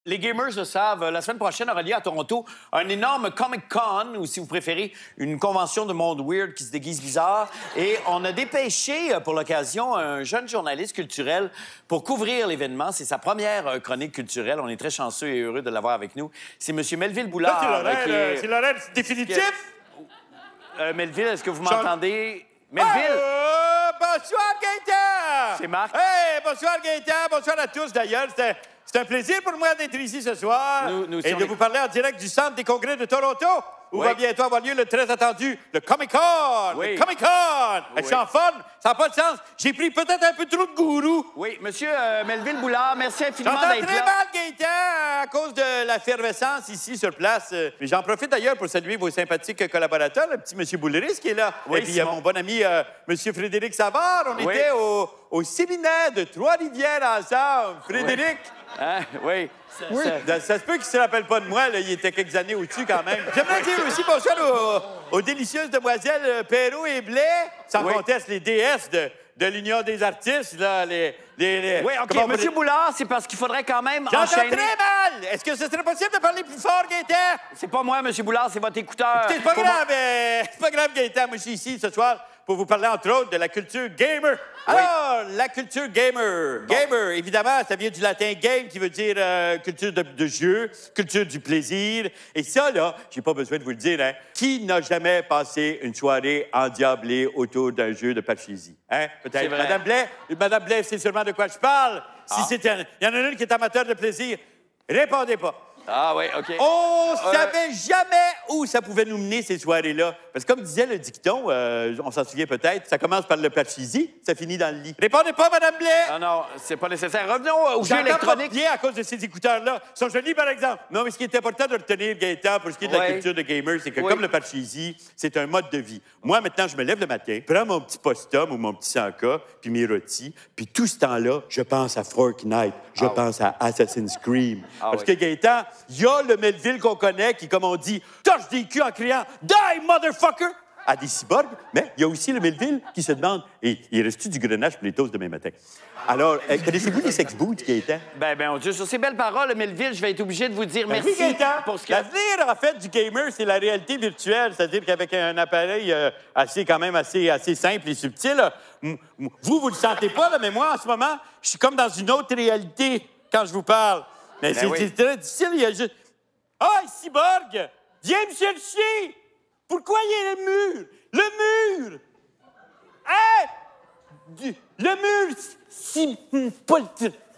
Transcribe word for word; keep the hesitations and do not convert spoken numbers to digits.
Les gamers le savent, la semaine prochaine aura lieu à Toronto un énorme Comic-Con, ou si vous préférez, une convention de monde weird qui se déguise bizarre. Et on a dépêché pour l'occasion un jeune journaliste culturel pour couvrir l'événement. C'est sa première chronique culturelle. On est très chanceux et heureux de l'avoir avec nous. C'est M. Melville Boulard. C'est l'horaire, qui est... c'est l'horaire définitif? Euh, Melville, est-ce que vous m'entendez? Melville? Oh, bonsoir, Gaëtan! C'est Marc. Hey, bonsoir, Gaëtan. Bonsoir à tous, d'ailleurs. C'était... C'est un plaisir pour moi d'être ici ce soir nous, nous, et de les... vous parler en direct du Centre des congrès de Toronto, où oui. va bientôt avoir lieu le très attendu le Comic-Con. Oui. Le Comic-Con! Oui. Je suis en forme, ça n'a pas de sens. J'ai pris peut-être un peu trop de gourou. Oui, Monsieur euh, Melville Boulard, merci infiniment J'entends d'être très là. mal, Gaëtan, à cause de l'effervescence ici sur place. Mais j'en profite d'ailleurs pour saluer vos sympathiques collaborateurs, le petit Monsieur Bouleris qui est là. Oui, et puis il y a mon bon ami euh, Monsieur Frédéric Savard. On oui. était au, au séminaire de Trois-Rivières ensemble. Frédéric. Oui. Hein? Oui. Ça, oui. ça... ça se peut qu'il ne se rappelle pas de moi, là. Il était quelques années au-dessus quand même. J'aimerais dire aussi bonsoir aux, aux délicieuses demoiselles Perrault et Blais, sans oui. conteste les déesses de, de l'Union des artistes, là, les... les, les... Oui, OK. Monsieur Boulard, c'est parce qu'il faudrait quand même J'entends enchaîner... très mal! Est-ce que ce serait possible de parler plus fort, Gaëtan? C'est pas moi, Monsieur Boulard, c'est votre écouteur. C'est pas Pour grave, moi... euh, c'est pas grave, Gaëtan. Moi, je suis ici ce soir pour vous parler, entre autres, de la culture gamer. Oui. Alors, la culture gamer. Bon. Gamer, évidemment, ça vient du latin game, qui veut dire euh, culture de, de jeu, culture du plaisir. Et ça, là, j'ai pas besoin de vous le dire, hein. Qui n'a jamais passé une soirée endiablée autour d'un jeu de Pachisi? Hein? Peut-être. Madame Blais, Madame Blais, c'est sûrement de quoi je parle. Ah. Si c'est un... Il y en a une qui est amateur de plaisir. Répondez pas. Ah oui, OK. On euh... savait jamais où ça pouvait nous mener, ces soirées-là. Parce que comme disait le dicton, euh, on s'en souvient peut-être, ça commence par le plat-chizi, ça finit dans le lit. Répondez pas, Madame Blais! Non, non, c'est pas nécessaire. Revenons au jeu électronique. Bien à cause de ces écouteurs-là. Ils sont jolis, par exemple. Non, mais ce qui est important de retenir, Gaëtan, pour ce qui est de oui. la culture de gamer, c'est que oui. comme le plat-chizi, c'est un mode de vie. Moi, maintenant, je me lève le matin, prends mon petit postum ou mon petit Sanka, puis mes rôtis, puis tout ce temps-là, je pense à Fortnite, je ah, pense oui. à Assassin's Creed. Ah, Parce oui. que, Gaëtan, il y a le Melville qu'on connaît qui, comme on dit, torche des culs en criant « Die, motherfucker! » à des cyborgs, mais il y a aussi le Melville qui se demande « Et il reste-tu du grenache pour les toasts demain matin? » Alors, euh, connaissez-vous les sex boots, Gaëtan? Ben, ben, Dieu, sur ces belles paroles, Melville, je vais être obligé de vous dire ben merci. Oui, Gaëtan. Pour ce que... L'avenir, en fait, du gamer, c'est la réalité virtuelle. C'est-à-dire qu'avec un appareil euh, assez, quand même, assez, assez simple et subtil, là, vous, vous le sentez pas, là, mais moi, en ce moment, je suis comme dans une autre réalité quand je vous parle. Mais ben c'est oui. très difficile, il y a juste... Ah, oh, cyborg! Viens me chercher! Pourquoi il y a le mur? Le mur! Hein? Le mur! Si... Pas le...